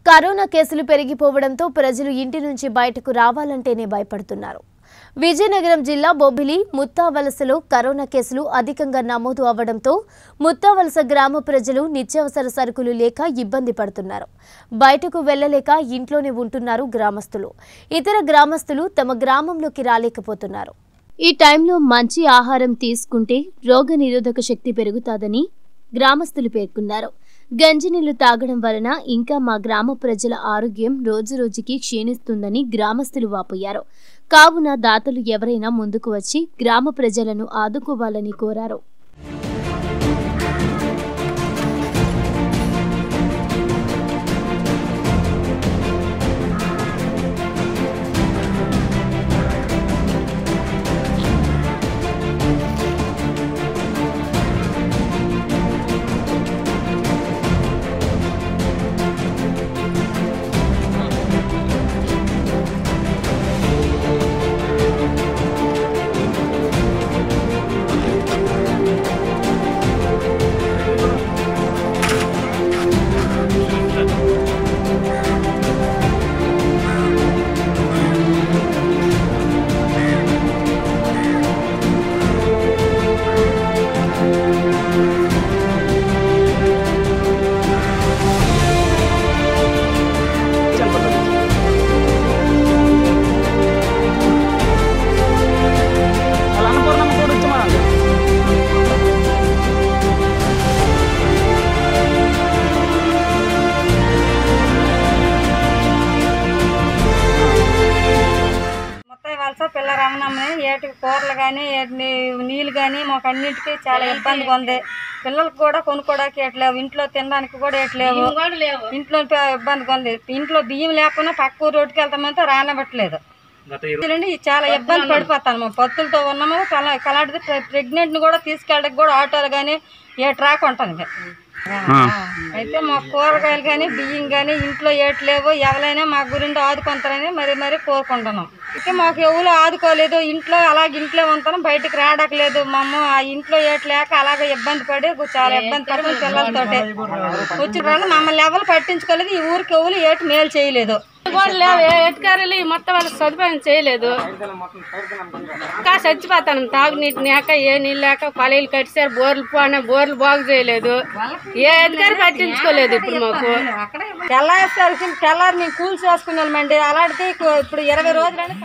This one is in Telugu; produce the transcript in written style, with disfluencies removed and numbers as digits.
కరోనా కేసులు పెరిగిపోవడంతో ప్రజలు ఇంటి నుంచి బయటకు రావాలంటేనే భయపడుతున్నారు. విజయనగరం జిల్లా బొబ్బిలి ముత్తావలసలో కరోనా కేసులు అధికంగా నమోదు అవ్వడంతో ముత్తావలస గ్రామ ప్రజలు నిత్యావసర సరుకులు లేక ఇబ్బంది పడుతున్నారు. బయటకు వెళ్లలేక ఇంట్లోనే ఉంటున్నారు గ్రామస్తులు. ఇతర గ్రామస్తులు తమ గ్రామంలోకి రాలేకపోతున్నారు. ఈ టైంలో మంచి ఆహారం తీసుకుంటే రోగనిరోధక శక్తి పెరుగుతాదని గ్రామస్తులు పేర్కొన్నారు. గంజినీళ్లు తాగడం వలన ఇంకా మా గ్రామ ప్రజల ఆరోగ్యం రోజురోజుకి క్షీణిస్తుందని గ్రామస్తులు వాపోయారు. కావున దాతలు ఎవరైనా ముందుకు వచ్చి గ్రామ ప్రజలను ఆదుకోవాలని కోరారు. పిల్ల రమణమ్మ ఏటికి కూరలు కానీ నీళ్ళు కానీ మాకు అన్నింటికి చాలా ఇబ్బందిగా ఉంది. పిల్లలకు కూడా కొనుక్కోవడానికి ఎట్లేవు, ఇంట్లో తినడానికి కూడా ఎట్లేవు, ఇంట్లో ఇబ్బందిగా ఉంది. ఇంట్లో బియ్యం లేకపోయినా పక్క రోడ్డుకి వెళ్తామంటే రానివ్వట్లేదు. చాలా ఇబ్బంది పడిపోతాను. మా పత్తులతో ఉన్నాము. అలాంటిది ప్రెగ్నెంట్ని కూడా తీసుకెళ్ళడానికి కూడా ఆటోలు కానీ ఏ ట్రాక్ ఉంటుంది. అయితే మా కూరగాయలు కానీ బియ్యం కానీ ఇంట్లో ఏట్లేవు. ఎవరైనా మా గురించి ఆదుకుంటారని మరి కోరుకుంటున్నాం. అయితే మాకు ఎవరు ఆదుకోలేదు. ఇంట్లో అలాగే ఇంట్లో ఉంటాను, బయటకు రావట్లేదు. మా అమ్మ ఆ ఇంట్లో ఏట్లేక అలాగే ఇబ్బంది పడి చాలా ఇబ్బంది పడి మా పిల్లలతోటి వచ్చిన మమ్మల్ని ఎవరు పట్టించుకోలేదు. ఈ ఊరికి ఎవరు ఏటు మేలు చేయలేదు. ఎటుకారులు మొత్తం వాళ్ళకి సదుపాయం చేయలేదు. ఇంకా చచ్చిపోతాను. తాగునీటి లేక ఏ నీళ్ళు లేక కొలైలు కట్టారు. బోర్లు బాగు చేయలేదు. ఏ అధికారి పట్టించుకోలేదు. ఇప్పుడు మాకు తెల్లారి మేము కూల్చి వేసుకున్నామండి. అలాంటిది ఇప్పుడు 20 రోజులని